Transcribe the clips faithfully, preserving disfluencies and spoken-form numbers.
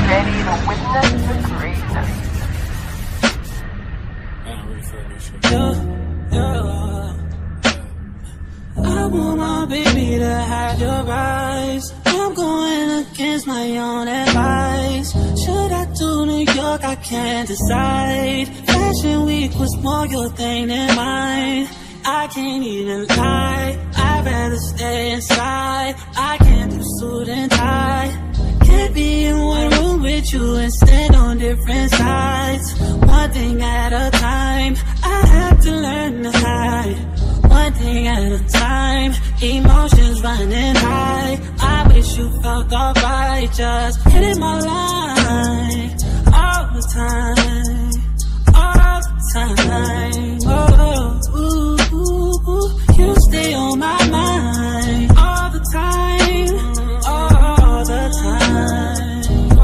ready to witness the greatness. Yeah, yeah. I want my baby to have your eyes. I'm going against my own advice. Should I do New York? I can't decide. Fashion week was more your thing than mine. I can't even lie, I'd rather stay inside. I can't do suit and tie. Can't be in one room with you and stand on different sides. One thing at a time, I have to learn to hide. One thing at a time, emotions running high. I wish you felt alright, just hitting my line all the time, all the time. Oh, ooh, ooh, ooh. You stay on my mind all the time, all the time.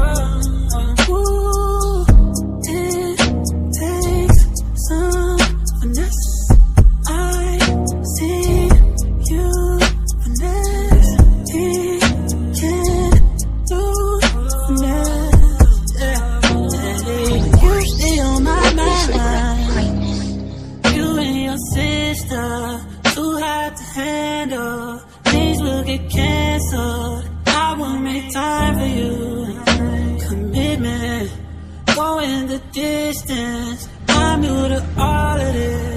Ooh, it takes some finesse. I see you finesse. He can't do finesse. Yeah. You stay on my mind. You and your sister, too hard to handle. Things will get canceled. I won't make time for you. Commitment, going the distance. I'm new to all of this.